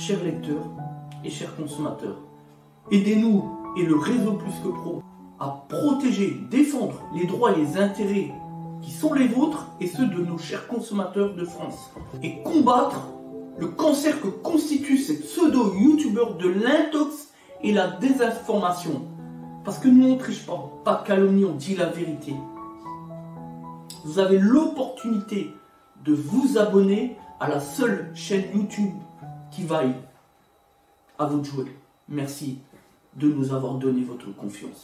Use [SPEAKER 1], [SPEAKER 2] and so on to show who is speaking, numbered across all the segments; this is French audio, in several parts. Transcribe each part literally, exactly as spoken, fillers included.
[SPEAKER 1] chers lecteurs et chers consommateurs, aidez-nous et le réseau Plus que Pro à protéger, défendre les droits et les intérêts qui sont les vôtres et ceux de nos chers consommateurs de France. Et combattre le cancer que constitue ces pseudo-youtubeurs de l'intox et la désinformation. Parce que nous on ne triche pas, pas de calomnie, on dit la vérité. Vous avez l'opportunité de vous abonner à la seule chaîne YouTube qui vaille. À vous de jouer. Merci de nous avoir donné votre confiance.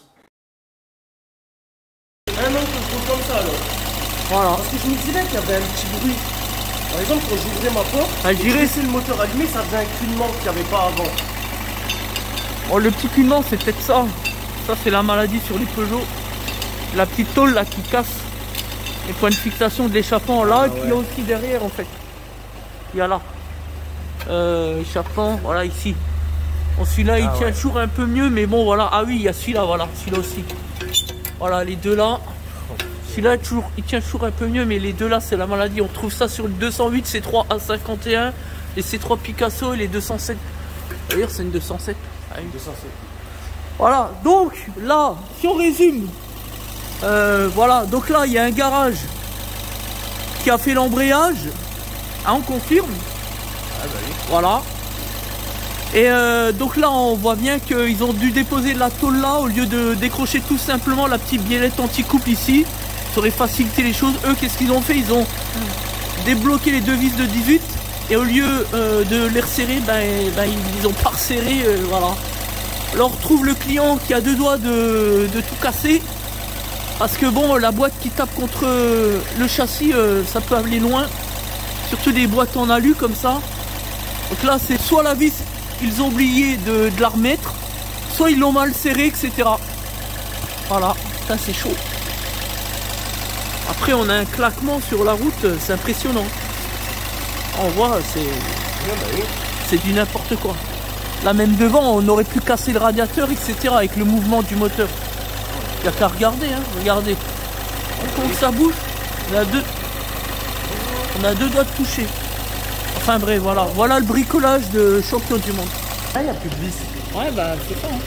[SPEAKER 2] Un an que je roule comme ça alors.
[SPEAKER 3] Voilà.
[SPEAKER 2] Parce que je me disais qu'il y avait un petit bruit. Par exemple, quand j'ouvrais ma porte,
[SPEAKER 3] Ah, je dirais-
[SPEAKER 2] laissais le moteur allumé, ça faisait un clignement qu'il n'y avait pas avant.
[SPEAKER 3] Oh, le petit clignement, c'est peut-être ça. Ça, c'est la maladie sur les Peugeot. La petite tôle là qui casse les points de fixation de l'échappement là.
[SPEAKER 2] Ah,
[SPEAKER 3] et puis il y
[SPEAKER 2] ouais.
[SPEAKER 3] a aussi derrière en fait. Il y a là. Euh, échappement, voilà ici. Bon, celui-là, il
[SPEAKER 2] Ah,
[SPEAKER 3] tient
[SPEAKER 2] ouais.
[SPEAKER 3] toujours un peu mieux, mais bon, voilà. Ah oui, il y a celui-là, voilà. Celui-là aussi. Voilà, les deux là. Celui-là, toujours, il tient toujours un peu mieux, mais les deux là, c'est la maladie. On trouve ça sur le deux cent huit, C trois A cinquante et un, les C trois Picasso et les deux cent sept. D'ailleurs, c'est une deux cent sept. Ah, une
[SPEAKER 2] deux cent sept.
[SPEAKER 3] Voilà, donc là, si on résume, euh, voilà, donc là, il y a un garage qui a fait l'embrayage, hein, on confirme,
[SPEAKER 2] Ah bah oui.
[SPEAKER 3] voilà. Et euh, donc là, on voit bien qu'ils ont dû déposer la tôle là, au lieu de décrocher tout simplement la petite biellette anti-couple ici. Ça aurait facilité les choses. Eux, qu'est-ce qu'ils ont fait? Ils ont débloqué les deux vis de dix-huit, et au lieu euh, de les resserrer, ben, ben, ils ont pas resserré, euh, voilà. Alors on retrouve le client qui a deux doigts de, de tout casser. Parce que bon, la boîte qui tape contre le châssis, euh, ça peut aller loin. Surtout des boîtes en alu comme ça. Donc là, c'est soit la vis, ils ont oublié de, de la remettre, soit ils l'ont mal serré, et cetera. Voilà, ça c'est chaud. Après, on a un claquement sur la route, c'est impressionnant. On voit, c'est
[SPEAKER 2] Ah bah oui.
[SPEAKER 3] c'est du n'importe quoi. Là même devant, on aurait pu casser le radiateur, et cetera avec le mouvement du moteur. Il n'y a qu'à regarder, hein, regardez. Quand ça bouge, on a deux, on a deux doigts de toucher. Enfin bref, voilà. Voilà le bricolage de champion du monde.
[SPEAKER 2] Ah, il n'y a plus de vis.
[SPEAKER 3] Ouais, bah c'est ça. Hein.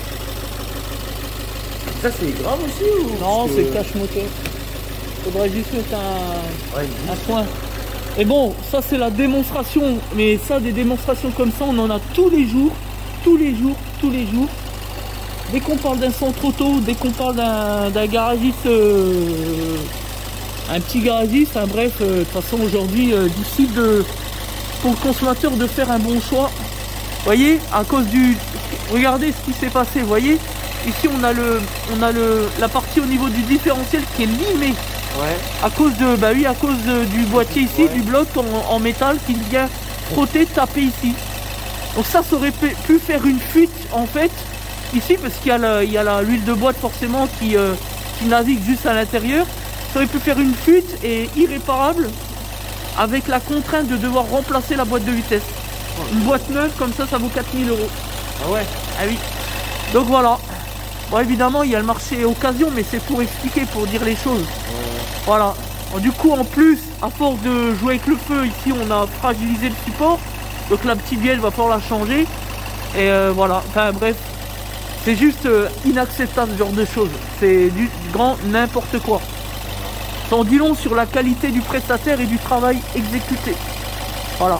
[SPEAKER 2] Ça c'est grave aussi ou?
[SPEAKER 3] Non,
[SPEAKER 2] Parce
[SPEAKER 3] c'est
[SPEAKER 2] que-
[SPEAKER 3] cache moteur. Faudrait juste mettre un,
[SPEAKER 2] Ouais, une
[SPEAKER 3] un
[SPEAKER 2] vis.
[SPEAKER 3] point. Et bon, ça c'est la démonstration. Mais ça, des démonstrations comme ça, on en a tous les jours. Tous les jours, tous les jours. Dès qu'on parle d'un centre auto, dès qu'on parle d'un d'un garagiste, euh, un petit garagiste, hein, bref, euh, de toute façon aujourd'hui, euh, difficile de, pour le consommateur de faire un bon choix. Vous voyez, à cause du... Regardez ce qui s'est passé, vous voyez. Ici on a le, on a le, la partie au niveau du différentiel qui est limée.
[SPEAKER 2] Ouais.
[SPEAKER 3] À cause de, bah oui, à cause de- du boîtier ici,
[SPEAKER 2] Ouais.
[SPEAKER 3] du bloc en, en métal qui vient frotter, taper ici. Donc ça, ça aurait pu pu faire une fuite en fait ici, parce qu'il y a la- il y a la- l'huile de boîte forcément qui, euh, qui navigue juste à l'intérieur. Ça aurait pu faire une fuite et irréparable, avec la contrainte de devoir remplacer la boîte de vitesse. Une boîte neuve comme ça, ça vaut quatre mille euros.
[SPEAKER 2] Ah ouais.
[SPEAKER 3] Ah oui. Donc voilà. Bon, évidemment, il y a le marché occasion, mais c'est pour expliquer, pour dire les choses. Voilà. Bon, du coup, en plus, à force de jouer avec le feu, ici, on a fragilisé le support. Donc la petite bielle va falloir la changer. Et euh, voilà. Enfin bref, c'est juste euh, inacceptable ce genre de choses. C'est du grand n'importe quoi. Ça en dit long sur la qualité du prestataire et du travail exécuté. Voilà.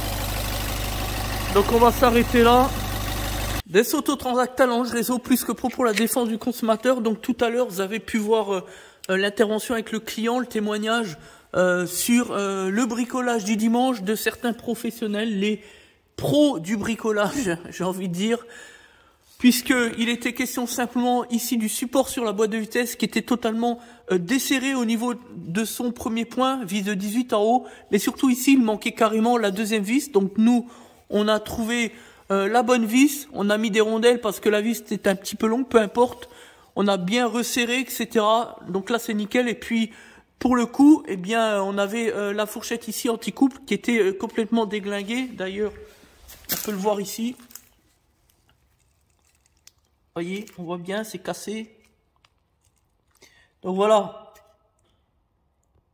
[SPEAKER 3] Donc on va s'arrêter là. Des Autotransact Talange, réseau Plus que Pro pour la défense du consommateur. Donc tout à l'heure, vous avez pu voir euh, euh, l'intervention avec le client, le témoignage euh, sur euh, le bricolage du dimanche de certains professionnels, les pros du bricolage, j'ai envie de dire, puisqu'il était question simplement ici du support sur la boîte de vitesse qui était totalement euh, desserré au niveau de son premier point, vis de dix-huit en haut, mais surtout ici, il manquait carrément la deuxième vis. Donc nous, on a trouvé euh, la bonne vis, on a mis des rondelles parce que la vis était un petit peu longue, peu importe, on a bien resserré, et cetera. Donc là, c'est nickel. Et puis, pour le coup, eh bien, on avait euh, la fourchette ici anti-couple qui était euh, complètement déglinguée. D'ailleurs, on peut le voir ici. Vous voyez, on voit bien, c'est cassé. Donc voilà.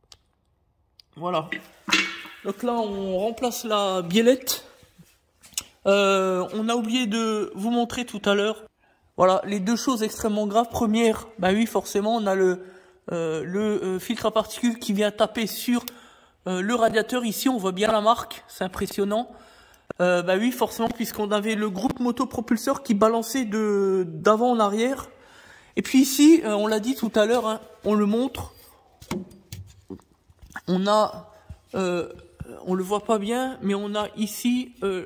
[SPEAKER 3] Voilà. Donc là, on remplace la biellette. Euh, on a oublié de vous montrer tout à l'heure. Voilà, les deux choses extrêmement graves. Première, bah oui, forcément, on a le, euh, le euh, filtre à particules qui vient taper sur euh, le radiateur. Ici, on voit bien la marque, c'est impressionnant. Euh, bah oui, forcément, puisqu'on avait le groupe motopropulseur qui balançait de d'avant en arrière. Et puis ici, euh, on l'a dit tout à l'heure, hein, on le montre. On a, euh, on le voit pas bien, mais on a ici euh,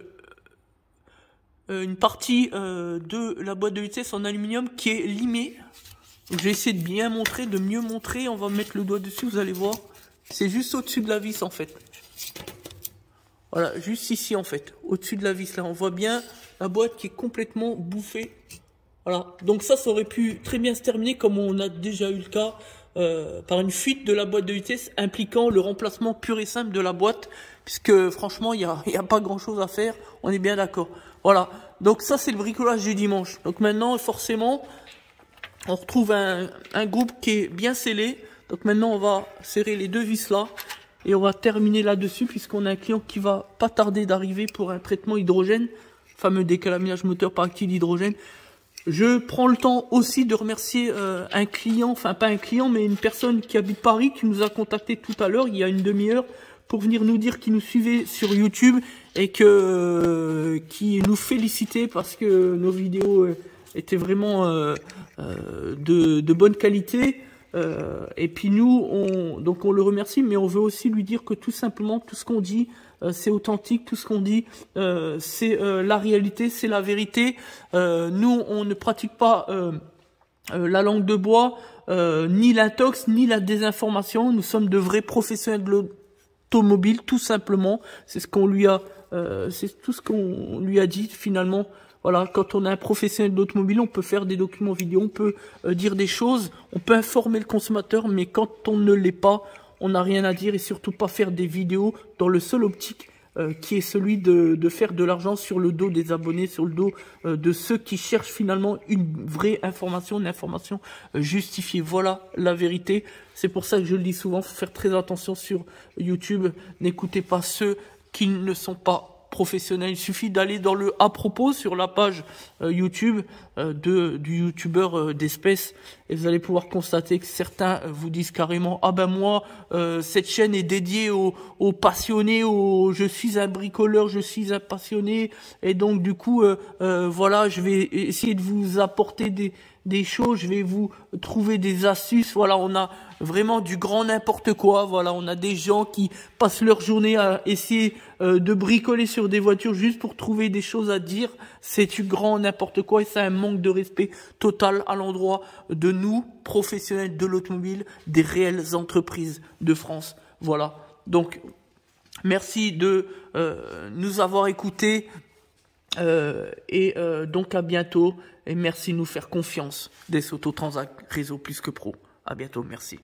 [SPEAKER 3] une partie euh, de la boîte de vitesse en aluminium qui est limée. Donc, je vais essayer de bien montrer, de mieux montrer. On va mettre le doigt dessus, vous allez voir. C'est juste au-dessus de la vis en fait. Voilà, juste ici en fait, au-dessus de la vis là, on voit bien la boîte qui est complètement bouffée. Voilà, donc ça, ça aurait pu très bien se terminer comme on a déjà eu le cas euh, par une fuite de la boîte de vitesse impliquant le remplacement pur et simple de la boîte, puisque franchement, il n'y a, y a pas grand-chose à faire, on est bien d'accord. Voilà, donc ça c'est le bricolage du dimanche. Donc maintenant, forcément, on retrouve un, un groupe qui est bien scellé. Donc maintenant, on va serrer les deux vis là. Et on va terminer là-dessus puisqu'on a un client qui va pas tarder d'arriver pour un traitement hydrogène, fameux décalamage moteur par actyle hydrogène. Je prends le temps aussi de remercier euh, un client, enfin pas un client, mais une personne qui habite Paris, qui nous a contacté tout à l'heure, il y a une demi-heure, pour venir nous dire qu'il nous suivait sur YouTube et que euh, qui nous félicitait parce que nos vidéos euh, étaient vraiment euh, euh, de, de bonne qualité. Euh, et puis nous, on, donc on le remercie, mais on veut aussi lui dire que tout simplement, tout ce qu'on dit, euh, c'est authentique, tout ce qu'on dit, euh, c'est euh, la réalité, c'est la vérité. Euh, nous, on ne pratique pas euh, euh, la langue de bois, euh, ni l'intox, ni la désinformation. Nous sommes de vrais professionnels de l'automobile, tout simplement. C'est ce qu'on lui a, euh, c'est tout ce qu'on lui a dit finalement. Voilà, quand on est un professionnel d'automobile, on peut faire des documents vidéo, on peut euh, dire des choses, on peut informer le consommateur, mais quand on ne l'est pas, on n'a rien à dire et surtout pas faire des vidéos dans le seul optique euh, qui est celui de, de faire de l'argent sur le dos des abonnés, sur le dos euh, de ceux qui cherchent finalement une vraie information, une information euh, justifiée. Voilà la vérité. C'est pour ça que je le dis souvent, il faut faire très attention sur YouTube. N'écoutez pas ceux qui ne sont pas professionnel. Il suffit d'aller dans le à propos sur la page euh, YouTube euh, de du youtubeur euh, d'espèces et vous allez pouvoir constater que certains euh, vous disent carrément ah ben moi euh, cette chaîne est dédiée aux, aux passionnés, aux je suis un bricoleur, je suis un passionné et donc du coup euh, euh, voilà je vais essayer de vous apporter des des choses, je vais vous trouver des astuces. Voilà, on a vraiment du grand n'importe quoi. Voilà, on a des gens qui passent leur journée à essayer euh, de bricoler sur des voitures juste pour trouver des choses à dire. C'est du grand n'importe quoi et c'est un manque de respect total à l'endroit de nous, professionnels de l'automobile, des réelles entreprises de France. Voilà, donc merci de euh, nous avoir écoutés. Euh, et euh, donc à bientôt et merci de nous faire confiance des Autotransact Réseau Plus que Pro. À bientôt, merci.